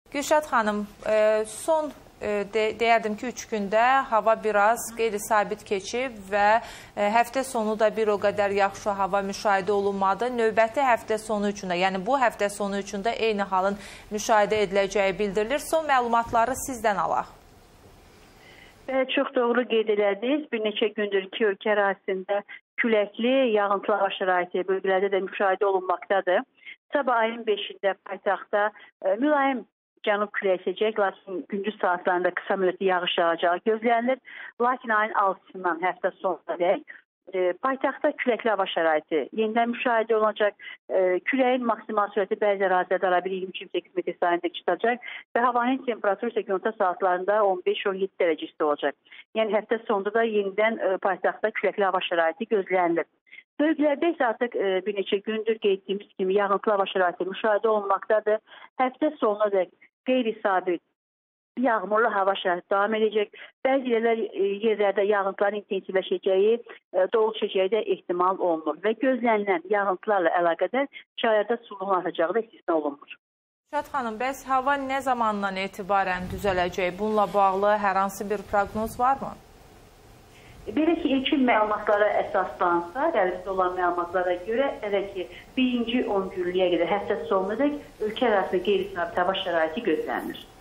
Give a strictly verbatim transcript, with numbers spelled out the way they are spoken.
Gülşad xanım, son deyərdim ki, üç gündə hava biraz qeyri-sabit keçib və həftə sonu da bir o qədər yaxşı hava müşahidə olunmadı. Növbəti həftə sonu üçün də, yəni bu həftə sonu üçün də eyni halın müşahidə ediləcəyi bildirilir. Son məlumatları sizdən alaq. Çox doğru qeyd elədiniz. Bir neçə gündür ki, ölkə ərazisində küləkli, yağıntılı hava şəraiti bölgələrdə də müşahidə olunmaqdadır. Sabah ayın beşində paytaxtda mülayim cənub küləyi əsəcək, lakin gündüz saatlarında qısa müddətli yağış yağacağı gözlənilir. Lakin ayın altısından həftə sonuna dək e, paytaxtda küləkli hava şəraiti yenidən müşahidə olunacaq. E, küləyin maksimal sürəti bəzi ərazilərdə ara bir iyirmi iyirmi səkkiz metr sayında çıxacaq və havanın temperaturu isə gündüz saatlarında on beş on yeddi dərəcə isti olacaq. Yəni həftə sonunda da yenidən e, paytaxtda küləkli hava şəraiti gözlənilir. Bölgələrdə isə artıq e, bir neçə gündür qeyd etdiyimiz kimi yağıntılı hava şəraiti müşahidə olunmaqdadır. Həftə sonuna dək qeyri-sabit yağmurlu hava şəraiti davam edəcək. Bəzi yerlər, yerlərdə yağıntıların intensivləşəcəyi, dolu düşəcəyi də ehtimal olunur və gözlənilən yağıntılarla əlaqədar çaylarda suluğun artacağı da istisna olunmur. Gülşad xanım, bəs hava nə zamandan etibarən düzələcək? Bununla bağlı hər hansı bir proqnoz varmı? Belə ki, ilkin məlumatlara əsaslansa, əlimizdə olan məlumatlara görə, elə ki, birinci on günlüyə qədər həftə sonuna dək ölkə ərazisində qeyri-sabit hava şəraiti gözlənilir.